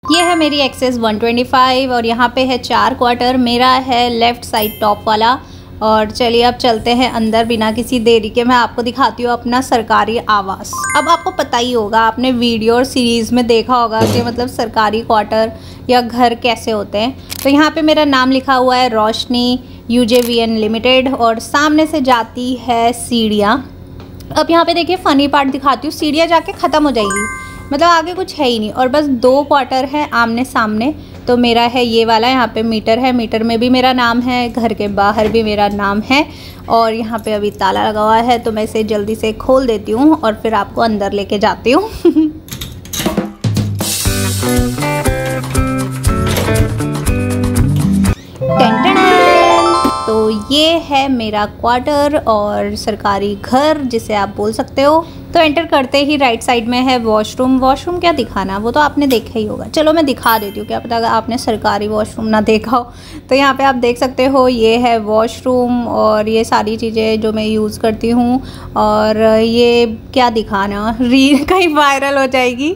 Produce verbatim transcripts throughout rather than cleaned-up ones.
ये है मेरी एक्सेस वन ट्वेंटी फाइव और यहाँ पे है चार क्वार्टर, मेरा है लेफ़्ट साइड टॉप वाला। और चलिए अब चलते हैं अंदर बिना किसी देरी के। मैं आपको दिखाती हूँ अपना सरकारी आवास। अब आपको पता ही होगा, आपने वीडियो और सीरीज़ में देखा होगा कि मतलब सरकारी क्वार्टर या घर कैसे होते हैं। तो यहाँ पे मेरा नाम लिखा हुआ है Roshni U J V N limited और सामने से जाती है सीढ़ियाँ। अब यहाँ पे देखिए फ़नी पार्ट दिखाती हूँ, सीढ़ियाँ जाके ख़त्म हो जाएगी, मतलब आगे कुछ है ही नहीं और बस दो क्वार्टर है आमने सामने। तो मेरा है ये वाला, यहाँ पे मीटर है, मीटर में भी मेरा नाम है, घर के बाहर भी मेरा नाम है और यहाँ पे अभी ताला लगा हुआ है। तो मैं इसे जल्दी से खोल देती हूँ और फिर आपको अंदर लेके जाती हूँ। तो ये है मेरा क्वार्टर और सरकारी घर जिसे आप बोल सकते हो। तो एंटर करते ही राइट साइड में है वॉशरूम। वॉशरूम क्या दिखाना, वो तो आपने देखा ही होगा, चलो मैं दिखा देती हूँ, क्या पता अगर आपने सरकारी वॉशरूम ना देखा हो। तो यहाँ पे आप देख सकते हो ये है वॉशरूम और ये सारी चीज़ें जो मैं यूज़ करती हूँ। और ये क्या दिखाना, रील कहीं वायरल हो जाएगी,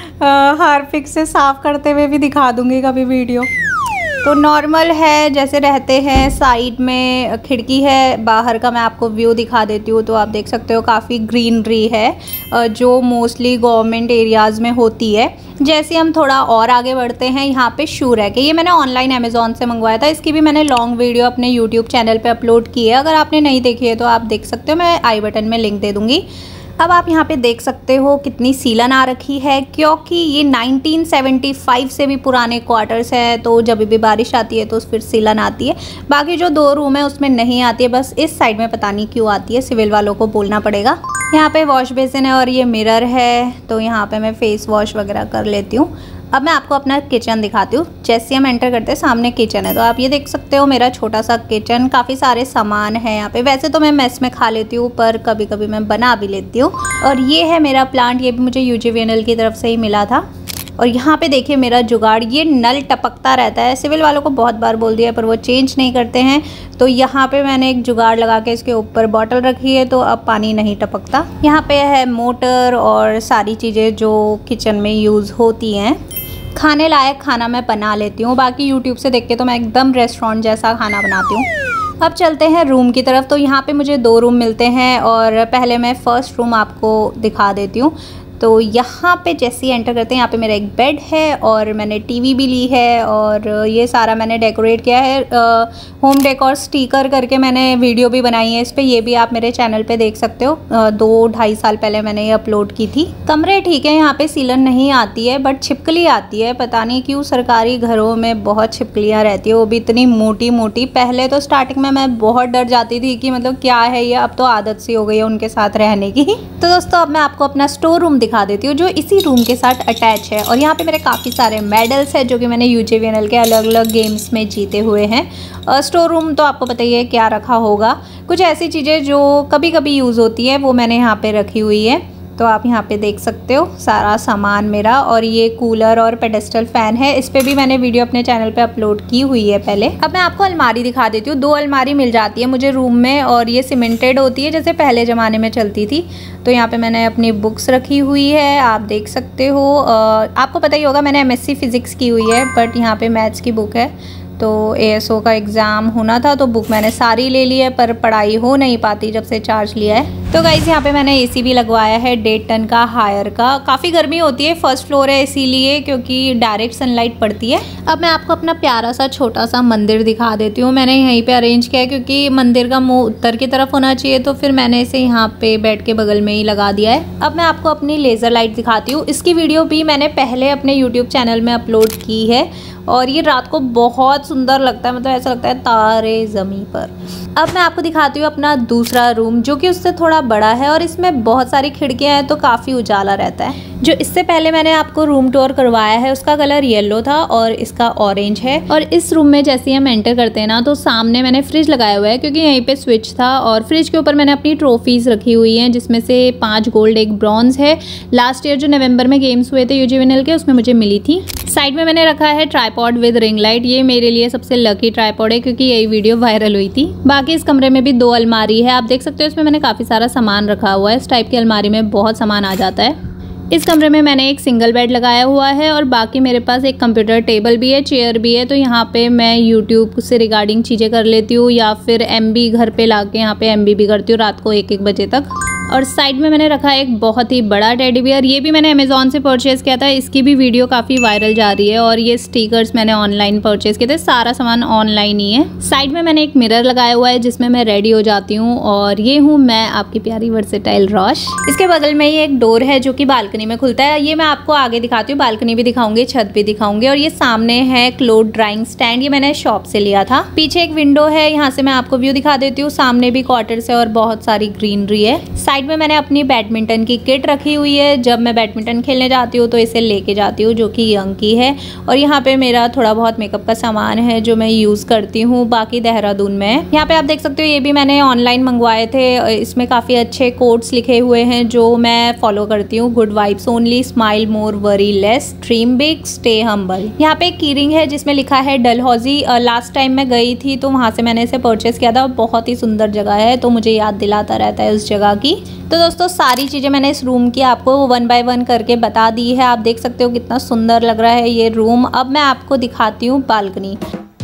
हार्पिक से साफ़ करते हुए भी दिखा दूँगी कभी वीडियो। तो नॉर्मल है जैसे रहते हैं, साइड में खिड़की है, बाहर का मैं आपको व्यू दिखा देती हूँ। तो आप देख सकते हो काफ़ी ग्रीनरी है जो मोस्टली गवर्नमेंट एरियाज़ में होती है। जैसे हम थोड़ा और आगे बढ़ते हैं, यहाँ पे शू रैक है, ये मैंने ऑनलाइन अमेज़ॉन से मंगवाया था। इसकी भी मैंने लॉन्ग वीडियो अपने यूट्यूब चैनल पे अपलोड की है, अगर आपने नहीं देखी है तो आप देख सकते हो, मैं आई बटन में लिंक दे दूँगी। अब आप यहाँ पे देख सकते हो कितनी सीलन आ रखी है, क्योंकि ये नाइनटीन सेवेंटी फाइव से भी पुराने क्वार्टर्स है। तो जब भी बारिश आती है तो फिर सीलन आती है। बाकी जो दो रूम है उसमें नहीं आती है, बस इस साइड में पता नहीं क्यों आती है, सिविल वालों को बोलना पड़ेगा। यहाँ पे वॉश बेसिन है और ये मिरर है, तो यहाँ पे मैं फेस वॉश वगैरह कर लेती हूँ। अब मैं आपको अपना किचन दिखाती हूँ। जैसे हम एंटर करते हैं सामने किचन है, तो आप ये देख सकते हो मेरा छोटा सा किचन, काफ़ी सारे सामान है यहाँ पे। वैसे तो मैं मेस में खा लेती हूँ पर कभी कभी मैं बना भी लेती हूँ। और ये है मेरा प्लांट, ये भी मुझे U J V N L की तरफ से ही मिला था। और यहाँ पे देखिए मेरा जुगाड़, ये नल टपकता रहता है, सिविल वालों को बहुत बार बोल दिया पर वो चेंज नहीं करते हैं। तो यहाँ पे मैंने एक जुगाड़ लगा के इसके ऊपर बॉटल रखी है, तो अब पानी नहीं टपकता। यहाँ पे है मोटर और सारी चीज़ें जो किचन में यूज़ होती हैं। खाने लायक खाना मैं बना लेती हूँ, बाकी यूट्यूब से देख के तो मैं एकदम रेस्टोरेंट जैसा खाना बनाती हूँ। अब चलते हैं रूम की तरफ। तो यहाँ पे मुझे दो रूम मिलते हैं और पहले मैं फ़र्स्ट रूम आपको दिखा देती हूँ। तो यहाँ पे जैसे ही एंटर करते हैं, यहाँ पे मेरा एक बेड है और मैंने टीवी भी ली है और ये सारा मैंने डेकोरेट किया है। आ, होम डेकोर स्टिकर करके मैंने वीडियो भी बनाई है इस पर, ये भी आप मेरे चैनल पे देख सकते हो। आ, दो ढाई साल पहले मैंने ये अपलोड की थी। कमरे ठीक है, यहाँ पे सीलन नहीं आती है बट छिपकली आती है, पता नहीं क्यों सरकारी घरों में बहुत छिपकलियाँ रहती है, वो भी इतनी मोटी मोटी। पहले तो स्टार्टिंग में मैं बहुत डर जाती थी कि मतलब क्या है ये, अब तो आदत सी हो गई है उनके साथ रहने की। तो दोस्तों अब मैं आपको अपना स्टोर रूम दिखा देती हूँ जो इसी रूम के साथ अटैच है। और यहाँ पे मेरे काफ़ी सारे मेडल्स हैं जो कि मैंने U J V N L के अलग अलग गेम्स में जीते हुए हैं। और स्टोर रूम तो आपको पता ही है क्या रखा होगा, कुछ ऐसी चीज़ें जो कभी कभी यूज़ होती है वो मैंने यहाँ पे रखी हुई है। तो आप यहाँ पे देख सकते हो सारा सामान मेरा। और ये कूलर और पेडेस्टल फ़ैन है, इस पर भी मैंने वीडियो अपने चैनल पे अपलोड की हुई है पहले। अब मैं आपको अलमारी दिखा देती हूँ। दो अलमारी मिल जाती है मुझे रूम में और ये सीमेंटेड होती है जैसे पहले ज़माने में चलती थी। तो यहाँ पे मैंने अपनी बुक्स रखी हुई है, आप देख सकते हो। आपको पता ही होगा मैंने एम एस सी फिज़िक्स की हुई है बट यहाँ पर मैथ्स की बुक है। तो ए एस ओ का एग्ज़ाम होना था तो बुक मैंने सारी ले ली है पर पढ़ाई हो नहीं पाती जब से चार्ज लिया है। तो गाइस यहाँ पे मैंने ए सी भी लगवाया है डेढ़ टन का हायर का। काफ़ी गर्मी होती है, फर्स्ट फ्लोर है इसीलिए क्योंकि डायरेक्ट सनलाइट पड़ती है। अब मैं आपको अपना प्यारा सा छोटा सा मंदिर दिखा देती हूँ। मैंने यहीं पे अरेंज किया है क्योंकि मंदिर का मुंह उत्तर की तरफ होना चाहिए, तो फिर मैंने इसे यहाँ पे बेड के बगल में ही लगा दिया है। अब मैं आपको अपनी लेज़र लाइट दिखाती हूँ। इसकी वीडियो भी मैंने पहले अपने यूट्यूब चैनल में अपलोड की है और ये रात को बहुत सुंदर लगता है, मतलब ऐसा लगता है तारे ज़मीं पर। अब मैं आपको दिखाती हूँ अपना दूसरा रूम जो कि उससे थोड़ा बड़ा है और इसमें बहुत सारी खिड़कियाँ हैं तो काफ़ी उजाला रहता है। जो इससे पहले मैंने आपको रूम टूर करवाया है उसका कलर येलो था और इसका ऑरेंज है। और इस रूम में जैसे ही हम एंटर करते हैं ना तो सामने मैंने फ्रिज लगाया हुआ है क्योंकि यहीं पे स्विच था और फ्रिज के ऊपर मैंने अपनी ट्रॉफीज़ रखी हुई हैं जिसमें से पाँच गोल्ड एक ब्रॉन्ज है। लास्ट ईयर जो नवंबर में गेम्स हुए थे U J V N L के, उसमें मुझे मिली थी। साइड में मैंने रखा है ट्राईपॉड विद रिंग लाइट, ये मेरे लिए सबसे लकी ट्राईपॉड है क्योंकि यही वीडियो वायरल हुई थी। बाकी इस कमरे में भी दो अलमारी है, आप देख सकते हो इसमें मैंने काफ़ी सारा सामान रखा हुआ है। इस टाइप की अलमारी में बहुत सामान आ जाता है। इस कमरे में मैंने एक सिंगल बेड लगाया हुआ है और बाकी मेरे पास एक कंप्यूटर टेबल भी है, चेयर भी है। तो यहाँ पे मैं यूट्यूब से रिगार्डिंग चीज़ें कर लेती हूँ या फिर एमबी घर पे लाके यहाँ पे एमबी भी करती हूँ रात को एक एक बजे तक। और साइड में मैंने रखा है एक बहुत ही बड़ा टेडी बियर। ये भी मैंने अमेज़ॉन से परचेज़ किया था, इसकी भी वीडियो काफ़ी वायरल जा रही है। और ये स्टिकर्स मैंने ऑनलाइन परचेज़ किए थे, सारा सामान ऑनलाइन ही है। साइड में मैंने एक मिरर लगाया हुआ है जिसमें मैं रेडी हो जाती हूँ और ये हूँ मैं, आपकी प्यारी वर्सेटाइल रॉश। इसके बगल में ही एक डोर है जो कि बालकनी में खुलता है, ये मैं आपको आगे दिखाती हूँ, बालकनी भी दिखाऊंगी, छत भी दिखाऊंगी। और ये सामने है क्लोथ ड्राइंग स्टैंड, ये मैंने शॉप से लिया था। पीछे एक विंडो है, यहाँ से मैं आपको व्यू दिखा देती हूँ। सामने भी क्वार्टर्स है और बहुत सारी ग्रीनरी है। साइड में मैंने अपनी बैडमिंटन की किट रखी हुई है, जब मैं बैडमिंटन खेलने जाती हूँ तो इसे लेके जाती हूँ, जो कि यंग की है। और यहाँ पे मेरा थोड़ा बहुत मेकअप का सामान है जो मैं यूज़ करती हूँ, बाकी देहरादून में। यहाँ पे आप देख सकते हो ये भी मैंने ऑनलाइन मंगवाए थे, इसमें काफ़ी अच्छे कोट्स लिखे हुए हैं जो मैं फॉलो करती हूँ। Good vibes only, smile more, worry less, dream big, stay humble. यहाँ पे एक कीरिंग है जिसमें लिखा है डलहौजी। लास्ट टाइम मैं गई थी तो वहाँ से मैंने इसे परचेज़ किया था, बहुत ही सुंदर जगह है तो मुझे याद दिलाता रहता है उस जगह की। तो दोस्तों सारी चीज़ें मैंने इस रूम की आपको वन बाय वन करके बता दी है। आप देख सकते हो कितना सुंदर लग रहा है ये रूम। अब मैं आपको दिखाती हूँ बालकनी।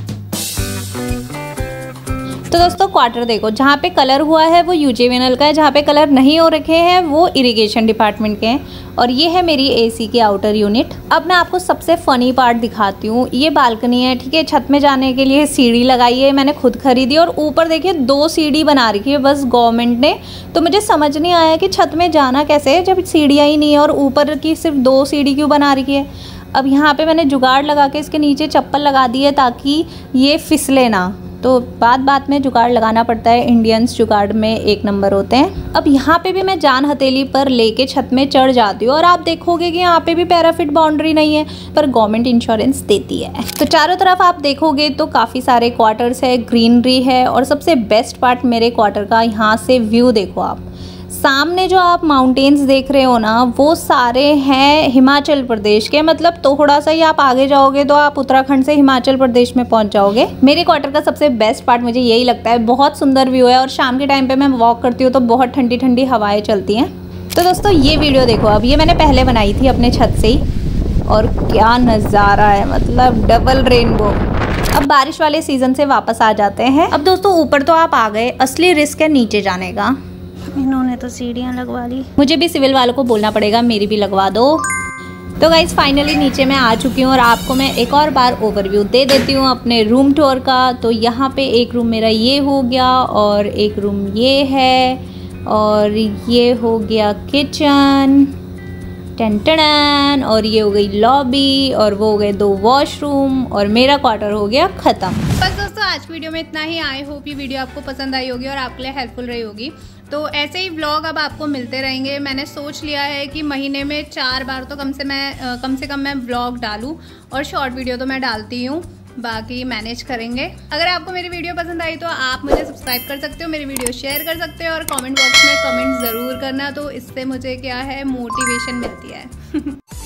तो दोस्तों क्वार्टर देखो, जहाँ पे कलर हुआ है वो यूजेवीएनएल का है, जहाँ पे कलर नहीं हो रखे हैं वो इरिगेशन डिपार्टमेंट के हैं। और ये है मेरी एसी की आउटर यूनिट। अब मैं आपको सबसे फ़नी पार्ट दिखाती हूँ। ये बालकनी है, ठीक है, छत में जाने के लिए सीढ़ी लगाई है, मैंने खुद खरीदी। और ऊपर देखिए दो सीढ़ी बना रखी है बस गवर्नमेंट ने। तो मुझे समझ नहीं आया कि छत में जाना कैसे है जब सीढ़ियाँ ही नहीं है और ऊपर की सिर्फ दो सीढ़ी क्यों बना रखी है। अब यहाँ पे मैंने जुगाड़ लगा के इसके नीचे चप्पल लगा दी है ताकि ये फिसले ना। तो बात बात में जुगाड़ लगाना पड़ता है, इंडियंस जुगाड़ में एक नंबर होते हैं। अब यहाँ पे भी मैं जान हथेली पर लेके छत में चढ़ जाती हूँ और आप देखोगे कि यहाँ पे भी पैराफिट बाउंड्री नहीं है, पर गवर्नमेंट इंश्योरेंस देती है। तो चारों तरफ आप देखोगे तो काफ़ी सारे क्वार्टर्स है, ग्रीनरी है। और सबसे बेस्ट पार्ट मेरे क्वार्टर का, यहाँ से व्यू देखो आप। सामने जो आप माउंटेन्स देख रहे हो ना, वो सारे हैं हिमाचल प्रदेश के। मतलब थोड़ा सा ही आप आगे जाओगे तो आप उत्तराखंड से हिमाचल प्रदेश में पहुंच जाओगे। मेरे क्वार्टर का सबसे बेस्ट पार्ट मुझे यही लगता है, बहुत सुंदर व्यू है। और शाम के टाइम पे मैं वॉक करती हूँ तो बहुत ठंडी ठंडी हवाएं चलती हैं। तो दोस्तों ये वीडियो देखो, अब ये मैंने पहले बनाई थी अपने छत से ही और क्या नज़ारा है, मतलब डबल रेनबो। अब बारिश वाले सीजन से वापस आ जाते हैं। अब दोस्तों ऊपर तो आप आ गए, असली रिस्क है नीचे जाने का। इन्होंने तो सीढ़ियाँ लगवा ली, मुझे भी सिविल वालों को बोलना पड़ेगा मेरी भी लगवा दो। तो गाइज फाइनली नीचे मैं आ चुकी हूँ और आपको मैं एक और बार ओवरव्यू दे देती हूँ अपने रूम टूर का। तो यहाँ पे एक रूम मेरा ये हो गया और एक रूम ये है और ये हो गया किचन, टन टन, और ये हो गई लॉबी और वो हो गए दो वॉशरूम और मेरा क्वार्टर हो गया ख़त्म। बस दोस्तों आज की वीडियो में इतना ही। आई होप ये वीडियो आपको पसंद आई होगी और आपके लिए हेल्पफुल रही होगी। तो ऐसे ही व्लॉग अब आपको मिलते रहेंगे। मैंने सोच लिया है कि महीने में चार बार तो कम से मैं कम से कम मैं व्लॉग डालूं और शॉर्ट वीडियो तो मैं डालती हूँ, बाकी मैनेज करेंगे। अगर आपको मेरी वीडियो पसंद आई तो आप मुझे सब्सक्राइब कर सकते हो, मेरी वीडियो शेयर कर सकते हो और कमेंट बॉक्स में कमेंट ज़रूर करना, तो इससे मुझे क्या है मोटिवेशन मिलती है।